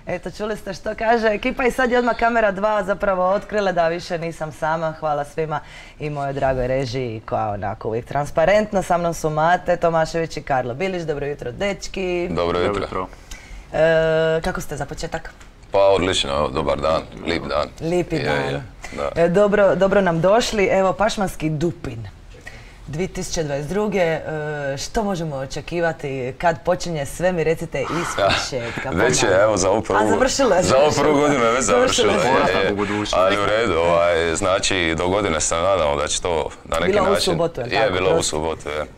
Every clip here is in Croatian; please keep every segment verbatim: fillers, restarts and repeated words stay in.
Eto, čuli ste što kaže ekipa i sad je odmah kamera dva zapravo otkrila da više nisam sama. Hvala svima i mojoj dragoj režiji koja onako uvijek transparentno. Sa mnom su Mate Tomašević i Karlo Bilić. Dobro jutro, dečki. Dobro jutro. E, kako ste za početak? Pa odlično, dobar dan, lip dan. Lipi dan. E, dobro, dobro nam došli. Evo, Pašmanski Dupin. dvije tisuće dvadeset druge. Što možemo očekivati kad počinje sve, mi recite iz početka. Već je, evo, za ovu prvu, A, završilo je. Za ovu prvu godinu je već završilo. Ali u redu, ovaj, znači do godine se nadamo da će to na neki način... Bilo u subotu, je Je, bilo u subotu, je.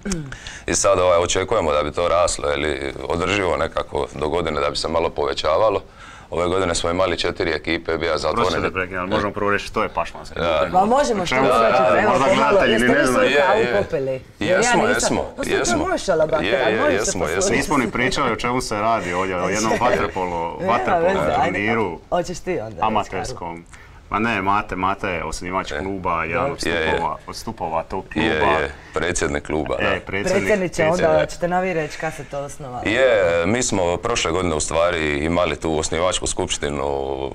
I sad ovaj, očekujemo da bi to raslo, ili održivo nekako do godine da bi se malo povećavalo. Ove godine smo imali četiri ekipe, bija zatvorene. Prosim da prekinem, ali možemo prvo reći što je Pašmanski Dupin. Ma možemo što možemo reći, evo pomalo, jeste vi svoju kavu popili? Jesmo, jesmo, jesmo. Jesmo, jesmo. Nismo ni pričali o čemu se radi ovdje, o jednom vaterpolo turniru, amaterskom. Ma ne, Mate, Mate je osnivač kluba, jedan od stupova tog kluba. Je, je, predsjednik kluba, da. Predsjedniče, onda ćete nam vi reći kada se to osnovalo. Je, mi smo prošle godine u stvari imali tu osnivačku skupštinu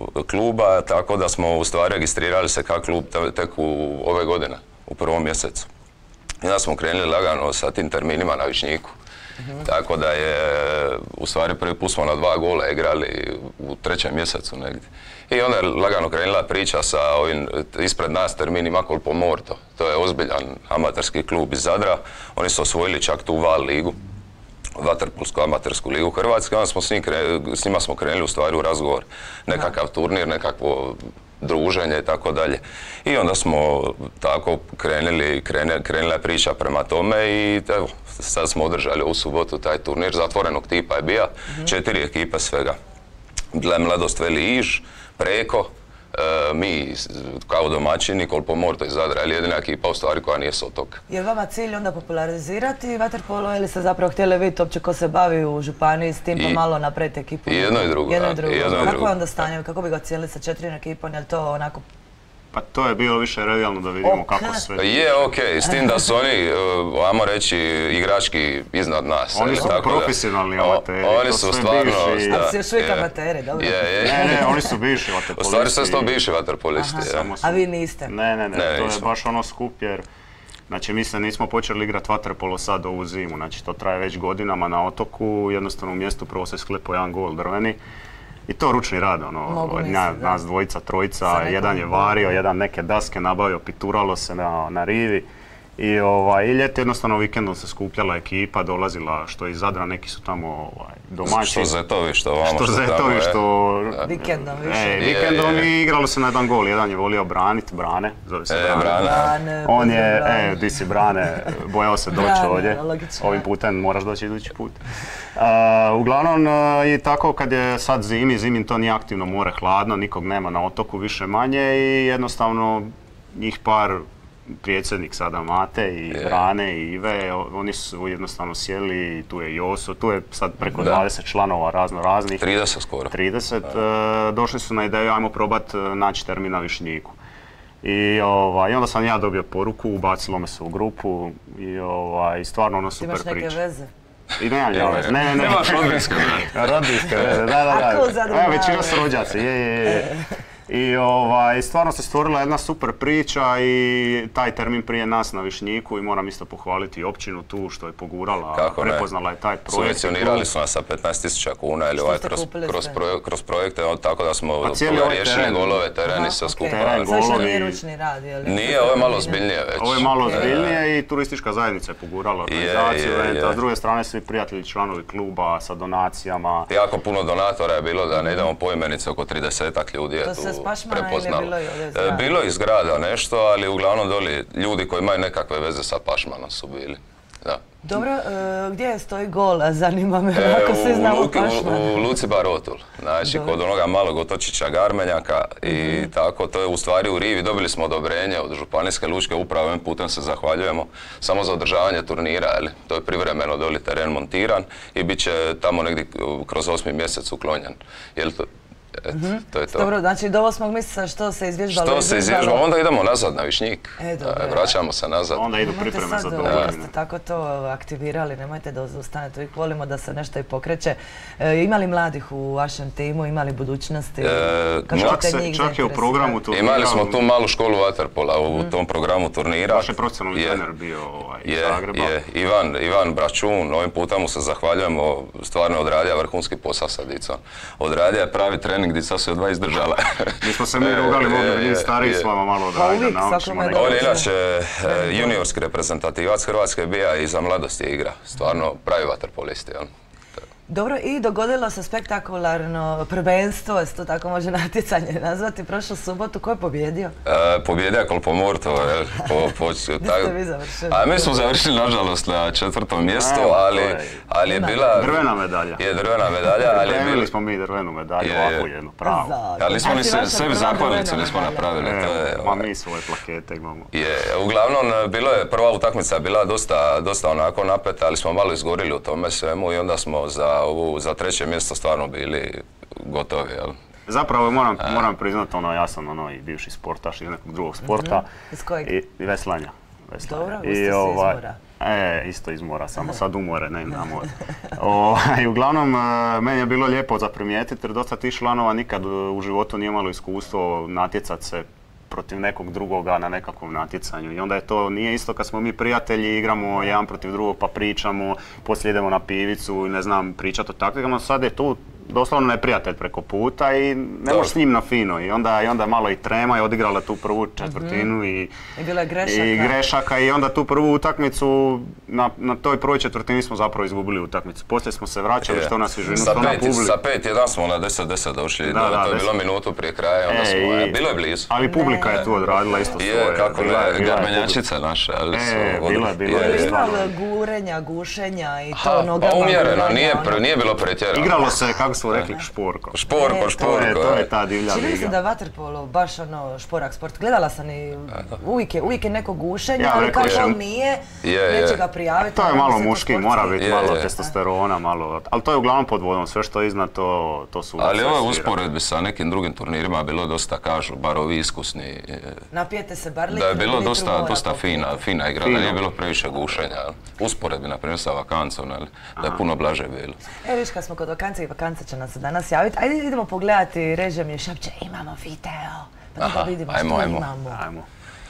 kluba, tako da smo u stvari registrirali se kao klub tek u ove godine, u prvom mjesecu. I onda smo krenuli lagano sa tim terminima na Višnjiku. Tako da je, u stvari prvi put smo na dva gola igrali u trećem mjesecu negdje. I onda je lagano krenula priča sa ovim ispred nas terminima Colpo Morto. To je ozbiljan amaterski klub iz Zadra. Oni su osvojili čak tu Val ligu, vaterpolsku amatersku ligu Hrvatske. Onda smo s, njim krenuli, s njima smo krenuli u stvari u razgovor. Nekakav turnir, nekakvo druženje i tako dalje. I onda smo tako krenuli, krenula je priča prema tome i evo, sad smo održali ovu subotu taj turnir, zatvorenog tipa je bija, četiri ekipe svega. Bila je Mladost Veli Iž, Preko, e, mi kao domaćini, Colpo Morto iz Zadra, je jedina ekipa u stvari koja nije s otoka. Je li vama cilj onda popularizirati vaterpolo ili ste zapravo htjeli vidjeti uopće ko se bavi u županiji s tim pa malo napraviti ekipu? I jedno i drugo. Jedno i drugo. Kako je onda stanje, kako bi ga ocijenili sa četiri ekipom, je li to onako... Pa to je bilo više realno da vidimo kako sve... Je, okej, s tim da su oni, ajmo reći, igrački iznad nas. Oni su profesionalni amateri. Oni su stvarno... Ali su još uvijek amateri, dobro? Ne, ne, oni su bivši vaterpolisti. U stvari sve su to bivši vaterpolisti. A vi niste? Ne, ne, ne, to je baš ono skup jer... Znači, mi se nismo počeli igrati vaterpolo sad ovu zimu, znači to traje već godinama na otoku, jednostavno u mjestu prvo se sklepao jedan gol drveni. I to ručni rad, ono, nas dvojica, trojica, jedan je vario, jedan neke daske nabavio, pituralo se na, na rivi. I, ovaj, i ljeti jednostavno vikendom se skupljala ekipa, dolazila što iz Zadra, neki su tamo ovaj, domaći. Što Zetovi, što vamo, što, što Zetovi, tamo, što... Vikendom više. E, vikendom je, je. I igralo se na jedan gol, jedan je volio branit, Brane, zove se e, Brane. Brane. On je, e, di si Brane, bojao se doći ovdje, ovim putem moraš doći idući put. Uh, uglavnom, uh, i tako kad je sad zimi, zimin to nije aktivno more, hladno, nikog nema na otoku više manje i jednostavno njih par, predsjednik sada Mate i yeah. Brane i Ive, oni su jednostavno sjeli, tu je Joso, tu je sad preko da. dvadeset članova razno raznih. trideset skoro. trideset, uh, došli su na ideju, ajmo probat naći termin na Višnjiku. I, ovaj, I onda sam ja dobio poruku, ubacilo me se u grupu i ovaj, stvarno ono super priča. Imaš neke veze? I nemam ja veze, ne, ne, ne. Nemaš rodbinske veze. Rodbinske veze, da, da, da. Evo, većina su rođaci, je, je, je. I ovaj, stvarno se stvorila jedna super priča i taj termin prije nas na Višnjiku i moram isto pohvaliti općinu tu što je pogurala, kako prepoznala je taj projekt. Subvencionirali su nas sa petnaest tisuća kuna ili ovaj kroz, kroz, proje, kroz projekte, tako da smo riješili teren. golove, tereni sa skupa. Teren, golovi. Nije ručni rad, je li? Nije, ovo je malo zbiljnije već. Ovo je malo zbiljnije i turistička zajednica je pogurala organizaciju eventa, a s druge strane svi prijatelji, članovi kluba sa donacijama. Jako puno donatora je bilo, da ne idemo po imenice, oko tridesetak ljudi je tu prepoznalo. Bilo je iz grada nešto, ali uglavnom doli ljudi koji imaju nekakve veze sa Pašmanom su bili. Da. Dobro, e, gdje stoji gol? Zanima me, e, ako svi znamo Pašman. U, u Luci Barotul, znači Dobre. kod onoga malog otočića Garmenjaka i mm-hmm. tako, to je u stvari u Rivi. Dobili smo odobrenje od Županijske lučke uprave, ovim putem se zahvaljujemo, samo za održavanje turnira, ali to je privremeno doli teren montiran i bit će tamo negdje kroz osmi mjesec uklonjen. Jel to, Eto, to je to. Dobro, znači do osmog mjeseca što se izvježbalo? Što se izvježbalo, onda idemo nazad na Višnjik. E, dobro. Vraćamo se nazad. Onda idu pripreme za dovoljne. Nemojte sad, ste tako to aktivirali, nemojte da ostanete, uvijek volimo da se nešto i pokreće. E, ima li mladih u vašem timu, ima li budućnosti? E, čak, se, čak je u programu turnira. Imali smo tu malu školu vaterpola u mm. tom programu turnira. Vaš je profesionalni trener bio ovaj, iz Zagreba. Je, Ivan, Ivan Bračun, ovim puta mu se zahvaljujemo, stvarno odradio vrhunski posao sa dicom. Odradio je pravi trening, dica su odva izdržala. Mi smo se mi rugali, mogli vidjeti stariji s vama malo odradio, naučimo nekako. On je inače juniorski reprezentativac Hrvatske bija i za mladost je igra. Stvarno pravi vaterpolisti. Dobro, i dogodilo se spektakularno prvenstvo, se to tako može natjecanje nazvati, prošlu subotu. Ko je pobjedio? E, pobjedio je Kolpomorto. Po, po, Gdje ste vi završili? A mi smo završili, nažalost, na četvrtom mjestu, ali, ali je bila... Drvena medalja. Je drvena medalja, ali je bila... smo mi drvenu medalju, ovakvu jednu, pravu. Ali nismo ni se, sebi zahvalnicu nismo napravili. E, to je, ma mi svoje plakete imamo. Je, uglavnom, bilo je, prva utakmica bila dosta, dosta onako napeta, ali smo malo izgorili u tome svemu i onda smo za Ovu, za treće mjesto stvarno bili gotovi, jel? Zapravo moram, e. moram priznati, ono, ja sam ono i bivši sportaš iz nekog drugog sporta. Mm-hmm. Iz kojeg? I, i veslanja. veslanja. Dobro, vi ste ovaj, iz mora. E, isto iz mora, samo sad umore, ne na more. O, i uglavnom, meni je bilo lijepo za primijetiti, jer dosta tih članova nikad u životu nije imalo iskustvo natjecat se protiv nekog drugoga na nekakvom natjecanju. I onda je to, nije isto kad smo mi prijatelji, igramo jedan protiv drugog pa pričamo, poslije idemo na pivicu i ne znam, pričati o taktikama. Sad je tu doslovno neprijatelj preko puta i ne možeš s njim na fino. I onda, i onda malo i trema i odigrala tu prvu četvrtinu mm-hmm. i, I, bilo je grešaka. i grešaka. I onda tu prvu utakmicu, na, na toj prvoj četvrtini smo zapravo izgubili utakmicu. Poslije smo se vraćali, je. što nas svježinu, što na publiku. Sa pet jedan smo na deset deset došli, da, da, to je bilo minutu prije kraja, onda e, smo, i, bilo je blizu. Ali publika ne. je tu odradila isto svoje. Je, kako ne, garbenjačice naše. Ali e, su, bilo je, bilo je. Ima gurenja, gušenja i to nogama. Pa umjereno, nije, nije bilo pretjerano. Igralo se, kako smo rekli, šporko. Šporko, e, šporko. To je, to je ta divlja liga. Čini mi se da je vaterpolo baš ono šporak sport. Gledala sam i uvijek je, uvijek je neko gušenje, ja, ali kako on nije, je, neće ga prijaviti. To je malo muški, mora biti je, malo je. testosterona, malo, ali to je uglavnom pod vodom, sve što je iznad to, to su... Ali ovo je usporedbi sa nekim drugim turnirima bilo dosta, kažu, bar ovi iskusni. Napijete se bar litru, da je bilo dosta, dosta fina, fina igra, da nije bilo previše gušenja. Usporedbi, na primjer, sa vakancom, da je puno blaže bilo. E, viš, kad smo kod vakance i vakance će nas danas javiti. Ajde idemo pogledati, režim mi šapće, imamo video. Pa da vidimo ajmo, što ajmo. imamo. Ajmo.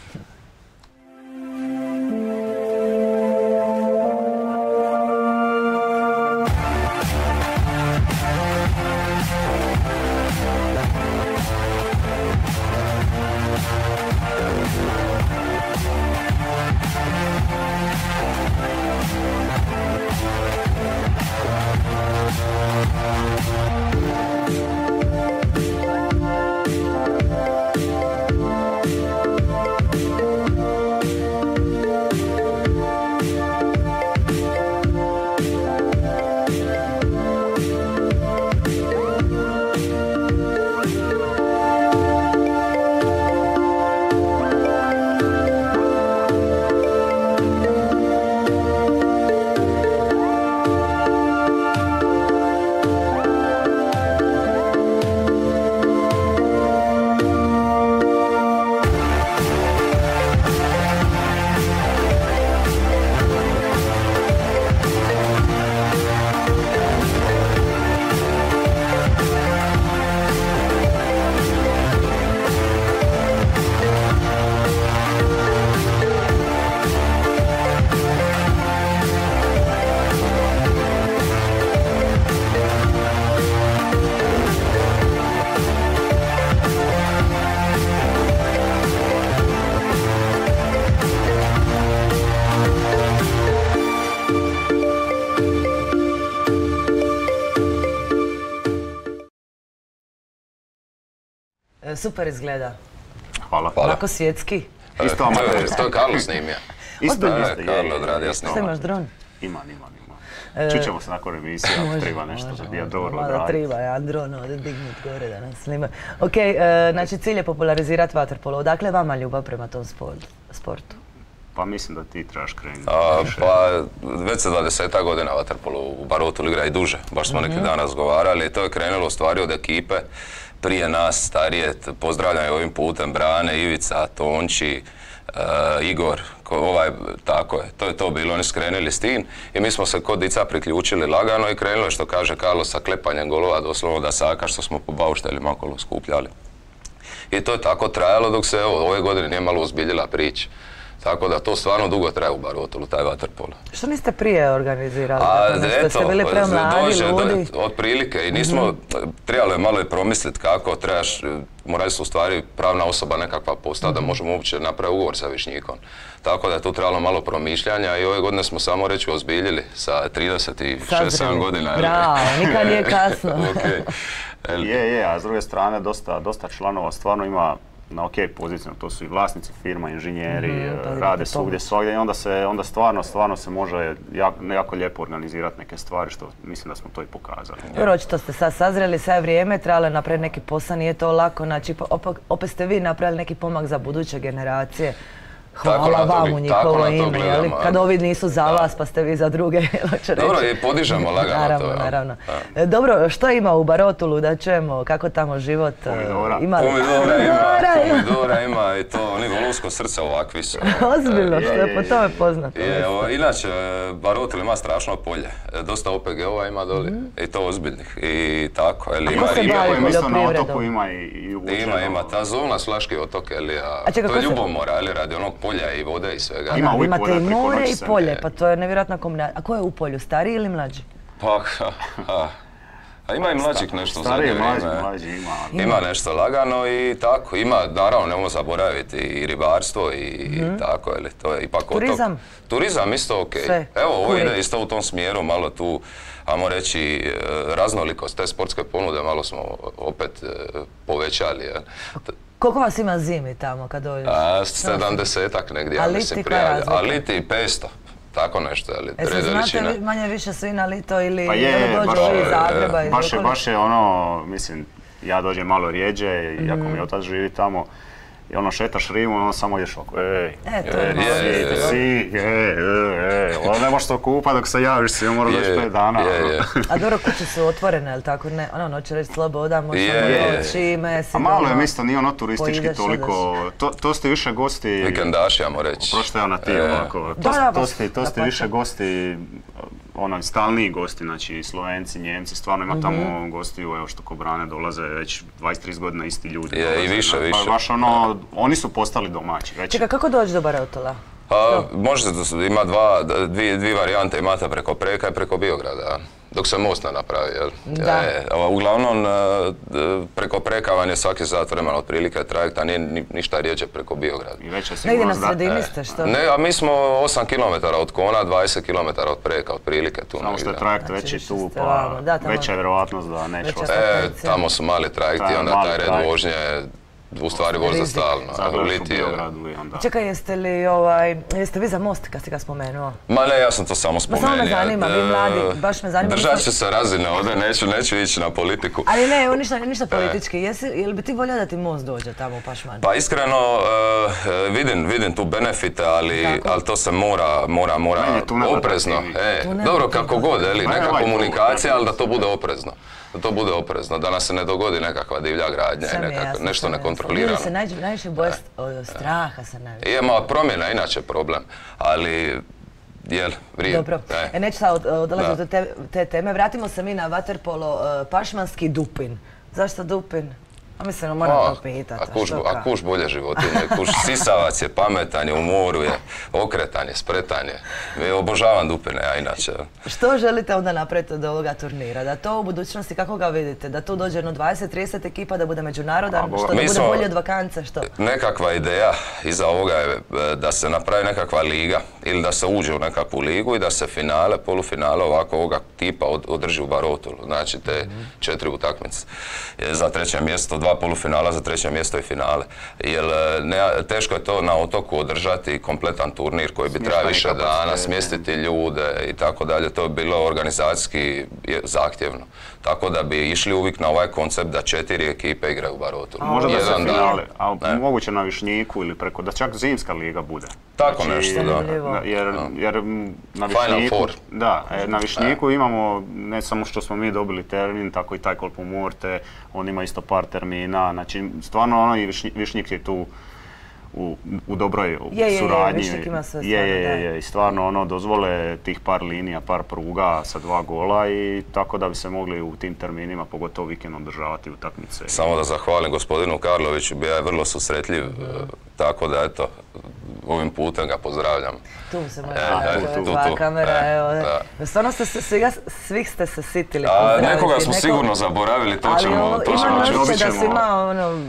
Super izgleda. Hvala. Ovako svjetski. Isto amater. To je Karlo snimio. Isto, isto. Karlo odradio snimio. Šta imaš dron? Imam, imam, imam. Čućemo se nakon emisije, ako treba nešto da je dobro odraditi. Malo treba, ja dron ovdje dignut gore da nas snima. Ok, znači cilj je popularizirati vaterpolo. Odakle vama ljubav prema tom sportu? Pa mislim da ti trebaš krenuti. Pa već se dvadeset godina vaterpolo u Barotu igra i duže. Baš smo neki dan razgovarali i to je krenulo u stvari od ekipe. prije nas starije, pozdravljam ovim putem Brane, Ivica, Tonči, Uh, Igor, ko, ovaj, tako je, to je to bilo, oni su krenuli s tim i mi smo se kod dica priključili lagano i krenuli, što kaže Karlo, sa klepanjem golova, doslovno da saka što smo po baušteljima okolo skupljali. I to je tako trajalo dok se evo, ove godine nije malo uzbiljila priča. Tako da to stvarno dugo traje u Barotolu, taj vaterpolo. Što niste prije organizirali? A, tako nešto? eto, Ste bili premladi, dođe, ludi? Do, otprilike i nismo, mm-hmm. trebalo je malo i promisliti kako trebaš, morali su u stvari pravna osoba nekakva postati mm-hmm. da možemo uopće napraviti ugovor sa Višnjikom. Tako da je tu trebalo malo promišljanja i ove godine smo samo reći ozbiljili sa trideset šest sedam godina. Bravo, nikad nije kasno. Okay. Je, je, a s druge strane dosta, dosta članova stvarno ima na ok poziciju, to su i vlasnici firma, inženjeri, mm, rade svugdje svagdje i onda se, onda stvarno, stvarno se može jako, jako lijepo organizirati neke stvari što mislim da smo to i pokazali. Dobro, očito ste sad sazreli, sve vrijeme, trebali napraviti neki posao, nije to lako, znači opet, opet ste vi napravili neki pomak za buduće generacije. Hvala vam u njihovo ime, jeli? Kad ovi nisu za vas, pa ste vi za druge, hoće reći. Dobro, i podižemo lagano naravno, to. Naravno, naravno. Dobro, što ima u Barotolu, da čujemo kako tamo život? Pomidora. Ima pomidora ima, pomidora ima i to, oni volovsko srce ovakvi su. Ozbiljno, što je po tome poznato. Je, o, inače, Barotel ima strašno polje, dosta O P G ova ima doli, mm. i to ozbiljnih, i tako. Eli, ima se bavi poljoprivredom? Na otoku ima i, i uvučeno. Ima, ima, ta zona Slaški otok, eli, a, a čeka, to je ljubomora, ali radi onog polja i vode i svega. Ima da, imate i more i polje, pa to je nevjerojatna kombinacija. A ko je u polju, stariji ili mlađi? Pa, ha, ha. A ima i mlađih nešto za vrijeme. Stariji, mlađi ima. Ima nešto lagano i tako. Ima, naravno, nemojmo zaboraviti i ribarstvo i, mm-hmm. i tako, ili to je ipak otok. Turizam? Turizam isto ok. Sve. Evo, ovo ide isto u tom smjeru, malo tu, ajmo reći, raznolikost te sportske ponude, malo smo opet povećali. Ja. Koliko vas ima zimi tamo kad dođeš? sedamdesetak negdje, ja mislim prijavlja. A liti i petsto. Tako nešto, ali red veličina. Znate manje više svi na lito ili pa je, dođu baš, iz Zagreba? Baš, iz je, baš je ono, mislim, ja dođem malo rijeđe, mm. iako mi otac živi tamo, i ono šetaš rimu, ono samo ješ oko, ej, e, to je je, si, ej, ej, ono ne možeš to kupa dok se javiš, si mora doći pet dana. Je, je. A dobro, kuće su otvorene, ali tako, ne, ono, noće reći sloboda, možeš doći, mesi. A malo je mjesto, nije ono turistički toliko, to, to ste više gosti... Vikendaši, ajmo reći. Oprošte, evo na ti, ovako, to ste, to ste više gosti, ono, stalniji gosti, znači Slovenci, Njemci, stvarno ima tamo mm-hmm. gostiju, evo što ko Brane dolaze već dvadeset trideset godina isti ljudi. Je, dolaze, i više, na, više. Baš ono, oni su postali domaći već. Čekaj, kako doći do Barotola? A, možete, ima dva, dvije, dvije varijante, imate preko Preka i preko Biograda, dok se most ne napravi, jel? Da. E, uglavnom, preko Preka vam je svaki sat vremena otprilike trajekta, nije ni, ništa rijeđe preko Biograda. Negdje na sredini ste, što? Ne, a mi smo osam kilometara od Kona, dvadeset kilometara od Preka, otprilike tu. Samo što je trajekt veći tu, pa da, veća je vjerovatnost da neće ostati. E, tamo su mali trajekti, onda taj red vožnje u stvari vožda stalno. Čekaj, jeste li ovaj, jeste vi za most kad si ga spomenuo? Ma ne, ja sam to samo spomenuo. Ma samo me zanima, vi mladi, baš me zanima. Držat ću se razine ovdje, neću, neću ići na politiku. Ali ne, evo ništa, ništa politički. Jesi, jel bi ti volio da ti most dođe tamo u Pašman? Pa iskreno, uh, vidim, vidim tu benefite, ali, ali to se mora, mora, mora oprezno. E, dobro, kako god, eli, neka komunikacija, ali da to bude oprezno. Da to bude oprezno, da nas se ne dogodi nekakva divlja gradnja i nekako, nešto nekontrolirano. Ljudi se najviše, najviše boje od straha se najviše. Je, ma promjena inače problem, ali jel, vrijed. Dobro, e. neću sad odlaziti do te, te teme. Vratimo se mi na vaterpolo, uh, pašmanski Dupin. Zašto Dupin? A mislim, moram to pitati. A kuš, a kuš bolje životinje, kuš sisavac je, pametan je, u moru je, okretan je, spretan je. Obožavam Dupine, ja inače. Što želite onda napraviti od ovoga turnira? Da to u budućnosti, kako ga vidite? Da tu dođe jedno dvadeset trideset ekipa, da bude međunarodan, što da bude bolje od vakance, što? Nekakva ideja iza ovoga je da se napravi nekakva liga ili da se uđe u nekakvu ligu i da se finale, polufinale ovako ovoga tipa održi u Barotolu. Znači te četiri utakmice za treće mjesto, dva polufinala za treće mjesto i finale. Jer ne, teško je to na otoku održati kompletan turnir koji bi trebao više dana, smjestiti ljude i tako dalje. To je bilo organizacijski zahtjevno. Tako da bi išli uvijek na ovaj koncept da četiri ekipe igraju u Barotolu. Možda da se finale, a moguće na Višnjiku ili preko, da čak zimska liga bude. Tako Znači, nešto, da. Zanimljivo. da, Jer, jer m, na Final Višnjiku, Four. da, e, na Višnjiku imamo ne samo što smo mi dobili termin, tako i taj Colpo Morte, on ima isto par termina, znači stvarno ono i Višnji- Višnjik je tu u, u dobroj Je, je, je, suradnji. Višnjik ima sve je, je, stvarno, je, da. je, i stvarno ono dozvole tih par linija, par pruga sa dva gola i tako da bi se mogli u tim terminima, pogotovo vikendom, održavati utakmice. Samo da zahvalim gospodinu Karloviću, bio je vrlo susretljiv, e, tako da eto, ovim putem ga pozdravljam. Tu se može E, gledati, tu, ove tu, dva tu. kamera, E, evo. da. Stvarno ste se, svega, svih ste se sitili A pozdraviti. nekoga smo Neko- sigurno zaboravili, to Ali ćemo, ovo, to imam ćemo znači, osjećaj dobit da ćemo- svima, ono,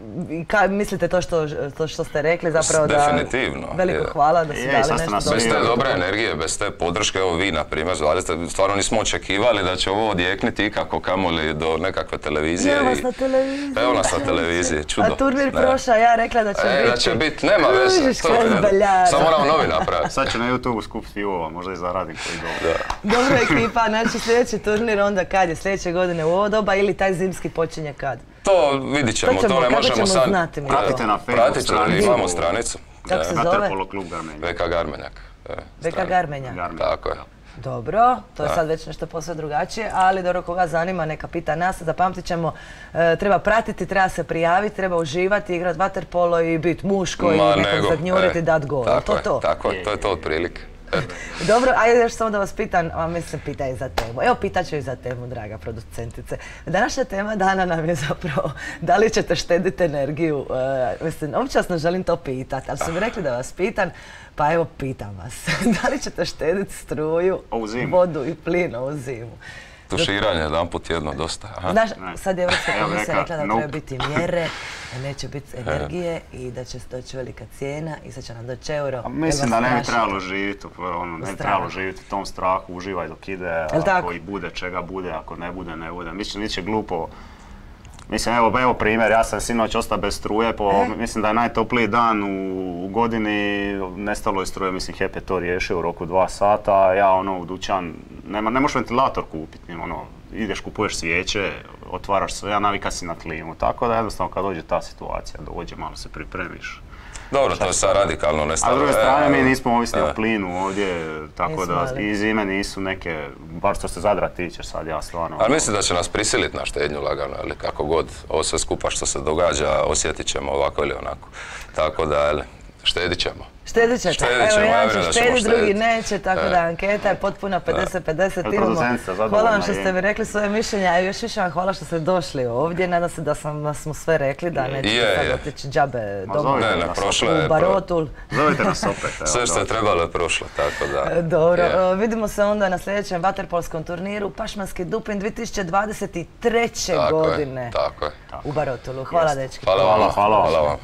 i ka, mislite to što, to što ste rekli, zapravo da... Definitivno, Veliko je. hvala da ste Je, dali sad ste nešto nas dobro. Bez te Dobro. dobre energije, bez te podrške, evo vi na primjer, znate, stvarno nismo očekivali da će ovo odjekniti ikako kamoli do nekakve televizije. Evo vas i- na televiziji. Evo nas na televiziji, čudo. A turnir Ne. prošao, ja rekla da će E, biti. da će biti, nema veze. Kužiš, to je- kaj zbeljara. Samo moramo novi napraviti. Sad ću na YouTube skup fivova, možda i zaradim koji dobro. Dobra ekipa, znači sljedeći turnir onda kad je? Sljedeće godine u ovo doba ili taj zimski počinje kad? To vidit ćemo, To to, ćemo- ne kako možemo ćemo sad. znati mi to? Pratite na Facebook Pratit ćete, stranicu. imamo stranicu. Kako se E, zove? Vaterpolo klub Garmenja. V K Garmenjak. e, Beka strana. Garmenja. Garmenja. Tako je. Dobro, to je Da. sad već nešto posve drugačije, ali dobro, koga zanima neka pita nas, zapamtit ćemo, e, treba pratiti, treba se prijaviti, treba uživati, igrati vaterpolo i biti muško i Ma nekog nego, zagnjuriti, e, dat gol. Tako To je, to. tako je, to je to otprilike. Eto. Dobro, ajde još samo da vas pitam, a mislim pitaj za temu. Evo pitat ću i za temu, draga producentice. Današnja tema dana nam je zapravo da li ćete štediti energiju. E, mislim, običasno želim to pitati, ali su mi rekli da vas pitam, pa evo pitam vas. Da li ćete štediti struju, Ovu zimu. vodu i plin ovu zimu? Tuširanje jedan put tjedno dosta. Aha. Znaš, Ne. sad je Europska Ja bih komisija rekla, rekla da nope. treba biti mjere, da neće biti energije i da će doći velika cijena i sad će nam doći euro. A mislim Jel da vas ne bi straši? trebalo živjeti, u- ono, ne bi strahu. trebalo živjeti u tom strahu, uživaj dok ide, Jel tako? ako i bude čega bude, ako ne bude, ne bude. Mislim, niće glupo. Mislim, evo, evo primjer, ja sam sinoć ostao bez struje, po, E? mislim da je najtopliji dan u, u godini, nestalo je struje, mislim, H E P je to riješio u roku dva sata, ja ono u dućan, nema, ne možeš ventilator kupiti, ono, ideš, kupuješ svijeće, otvaraš sve, ja navika si na klimu, tako da jednostavno kad dođe ta situacija, dođe, malo se pripremiš. Dobro, to je sad radikalno A nestalo. s druge E, strane, mi e, nismo ovisni e. o plinu ovdje, tako Nismo, da ali- i zime nisu neke, bar što se Zadra tiče sad, ja stvarno... Ali mislim da će nas prisiliti na štednju lagano, ali kako god, ovo sve skupa što se događa, osjetit ćemo ovako ili onako. Tako da, jel, štedit ćemo. Štedit ćete. Štedit Evo, ćemo, ja jedan će vjerujem da ćemo štedit, drugi štedit. neće, tako E. da anketa je potpuna pedeset pedeset. Jel Imamo. producentica Hvala zadovoljna vam što je? ste mi rekli svoje mišljenja, a još više vam hvala što ste došli ovdje. Nadam se da sam, da smo sve rekli, da nećete Je, sad je. otići džabe Ma doma zovite Ne, ne, nas prošlo opet. je. u Barotul. Zovite nas opet, evo. Sve što je dobro. trebalo je prošlo, tako da... Dobro, je. e, vidimo se onda na sljedećem vaterpolskom turniru Pašmanski Dupin dvije tisuće dvadeset treće Tako je, godine tako je. u Barotulu. Hvala, dečki. Hvala Hvala, vam, hvala vam. hvala vam.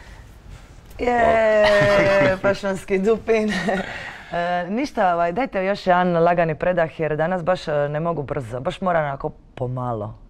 Je, Pašmanski Dupin. E, ništa, ovaj, dajte još jedan lagani predah jer danas baš e, ne mogu brzo, baš moram onako pomalo.